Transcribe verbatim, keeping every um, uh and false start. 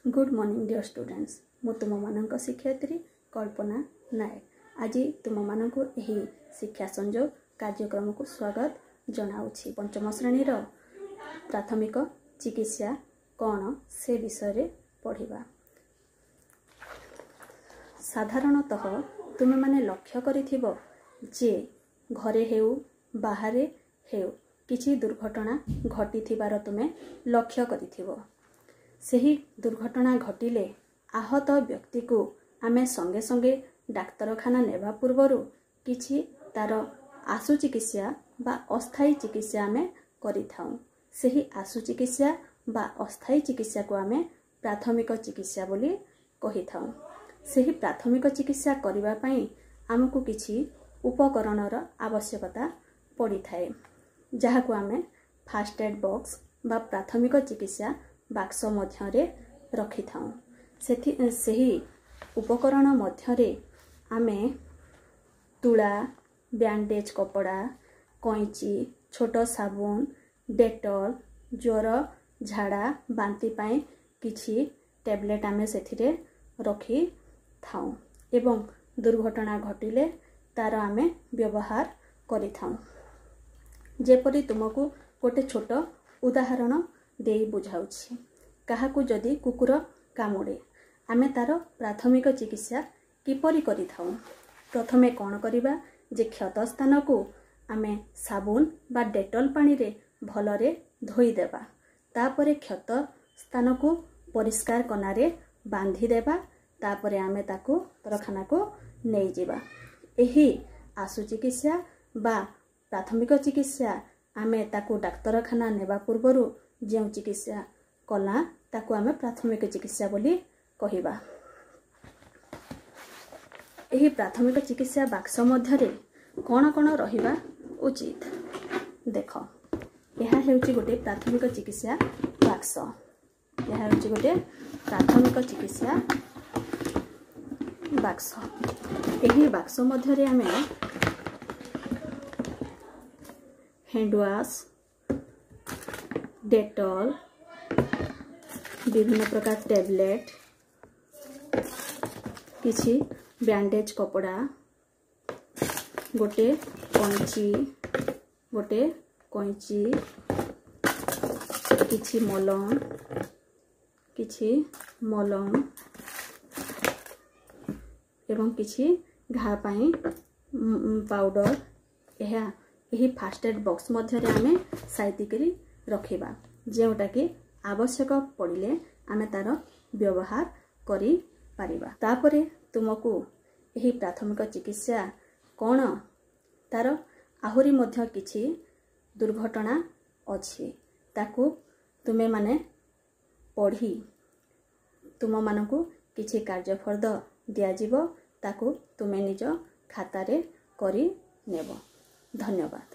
Good morning dear students मु तुम मानक शिक्षयित्री कल्पना नायक आज तुम मानक यही शिक्षा संयोग कार्यक्रम को स्वागत जनाऊँगी। पंचम श्रेणी प्राथमिक चिकित्सा कौन से विषय पढ़ा। साधारणतः तुम माने लक्ष्य करिथिबो जे घरे हेउ बाहरे हेउ किछि दुर्घटना घटिथिबार तुमे लक्ष्य करिथिबो। सही दुर्घटना घटिले आहत व्यक्ति को आमे संगे संगे डाक्तरखाना नेबा पूर्वरु किछि तार आशु चिकित्सा बा अस्थायी चिकित्सा आमे करिथाउ। सही आशु चिकित्सा बा अस्थायी चिकित्सा को आमे प्राथमिक चिकित्सा बोली कहिथाउ। सही प्राथमिक चिकित्सा करिबा पई आमको किछि उपकरणर आवश्यकता पड़ी थाए, जहा को आमे फास्ट एड बॉक्स बा प्राथमिक चिकित्सा बाक्स मध्यरे रखि थाउ। सेथि सही उपकरण मध्यरे आमे तुला, बैंडेज कपड़ा, कैंची, छोट साबुन, डेटॉल, ज्वर झाड़ा बांती पाए किछि टैबलेट आमे सेथिरे रखि थाउ एवं दुर्घटना घटिले तार आमे व्यवहार करि थाउ। जेपरि तुमको गोटे छोट उदाहरण देई बुझाउछि। काहाकू जदि कुकुर कामुड़े आमे तार प्राथमिक चिकित्सा किपरि करि थाउ। प्रथमे कोन करिबा जे क्षत स्थान को आमे साबुन बा डेटॉल पानी रे भलरे धोई देबा। तापरे क्षत स्थान को परिष्कार कनारे बांधी देबा। तापरे आमे ताको डॉक्टरखाना को नै जिबा। एही आशु चिकित्सा बा प्राथमिक चिकित्सा आमे ताको डाक्तरखाना नेबा पूर्वरु जे चिकित्सा कला ताको आमे प्राथमिक चिकित्सा बोली कहिबा। एही प्राथमिक चिकित्सा बाक्स मध्यरे कोन कोन रहिबा उचित देख। यह हेउची गोटे प्राथमिक चिकित्सा बाक्स। यह हेउची गोटे प्राथमिक चिकित्सा बाक्स। एही बाक्स मध्यरे आमे हैंड वॉश, डेटॉल, विभिन्न प्रकार टैबलेट, किछि बैंडेज कपड़ा, गोटे कैंची गोटे कैंची किछि मलम किछि मलम एवं किछि घा पाई पाउडर यह यही फास्ट एड बॉक्स मध्यरे आमे साइती करी रखिबा। जेउटा कि आवश्यक पड़िले आमे तार व्यवहार करि पारिबा। तापरे तुमको यही प्राथमिक चिकित्सा कोन तार आहुरी मध्य किछि दुर्घटना अछि ताकू तुमे माने पढ़ी तुम मानकू किछि कार्यफर्द दिया जिवो ताकू तुमे निज खातारे करि नेबो। धन्यवाद।